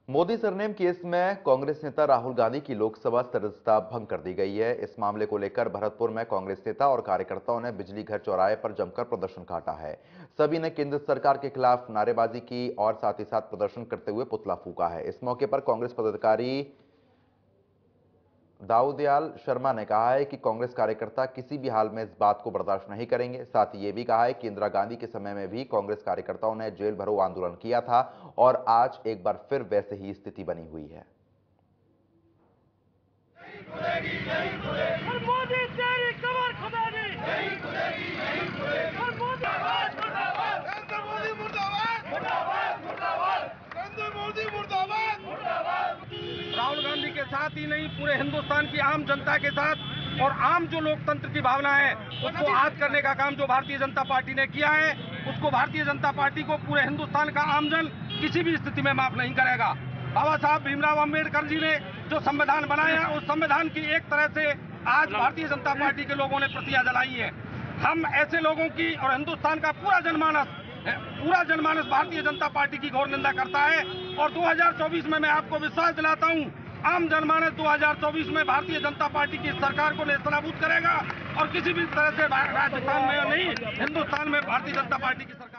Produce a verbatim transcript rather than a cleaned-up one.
Modi surname case में कांग्रेस नेता राहुल गांधी की लोकसभा सदस्यता भंग कर दी गई है। इस मामले को लेकर भरतपुर में कांग्रेस नेता और कार्यकर्ताओं ने बिजली घर चौराहे पर जमकर प्रदर्शन काटा है। सभी ने केंद्र सरकार के खिलाफ नारेबाजी की और साथ ही साथ प्रदर्शन करते हुए पुतला फूंका है। इस मौके पर कांग्रेस पदाधिकारी दाऊदयाल शर्मा ने कहा है कि कांग्रेस कार्यकर्ता किसी भी हाल में इस बात को बर्दाश्त नहीं करेंगे। साथ ही ये भी कहा है कि इंदिरा गांधी के समय में भी कांग्रेस कार्यकर्ताओं ने जेल भरो आंदोलन किया था और आज एक बार फिर वैसे ही स्थिति बनी हुई है। और मोदी तेरी कमर खुदा दी नहीं खुलेगी, नहीं खुलेगी। और मोदी मुर्दाबाद, नरेंद्र मोदी मुर्दाबाद, मुर्दाबाद, मुर्दाबाद, नरेंद्र मोदी मुर्दाबाद, मुर्दाबाद। राहुल गांधी के साथ ही नहीं, पूरे हिंदुस्तान की आम जनता के साथ और आम जो लोकतंत्र की भावना है उसको आहत करने का काम जो भारतीय जनता पार्टी ने किया है, उसको भारतीय जनता पार्टी को पूरे हिंदुस्तान का आमजन किसी भी स्थिति में माफ नहीं करेगा। बाबा साहब भीमराव अंबेडकर जी ने जो संविधान बनाया, उस संविधान की एक तरह से आज भारतीय जनता पार्टी के लोगों ने प्रतियां जलाई है। हम ऐसे लोगों की और हिंदुस्तान का पूरा जनमानस पूरा जनमानस भारतीय जनता पार्टी की घोर निंदा करता है। और दो हज़ार चौबीस में मैं आपको विश्वास दिलाता हूं, आम जनमानस दो हज़ार चौबीस में भारतीय जनता पार्टी की सरकार को नेस्तनाबूद करेगा और किसी भी तरह से राजस्थान में नहीं, हिंदुस्तान में भारतीय जनता पार्टी की सरकार